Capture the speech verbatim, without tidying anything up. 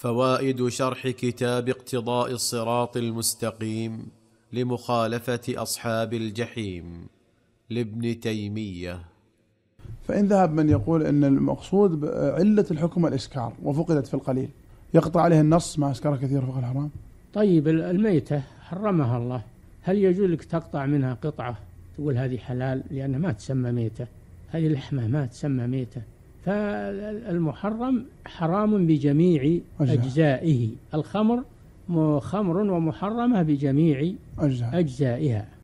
فوائد شرح كتاب اقتضاء الصراط المستقيم لمخالفة أصحاب الجحيم لابن تيمية. فإن ذهب من يقول أن المقصود علة الحكم الإسكار وفقدت في القليل، يقطع عليه النص مع أسكار كثير فقه الحرام. طيب الميتة حرمها الله، هل يجوز لك تقطع منها قطعة تقول هذه حلال لأنها ما تسمى ميتة؟ هذه اللحمة ما تسمى ميتة. فالمحرم حرام بجميع أجزائه. الخمر خمر ومحرمة بجميع أجزائها.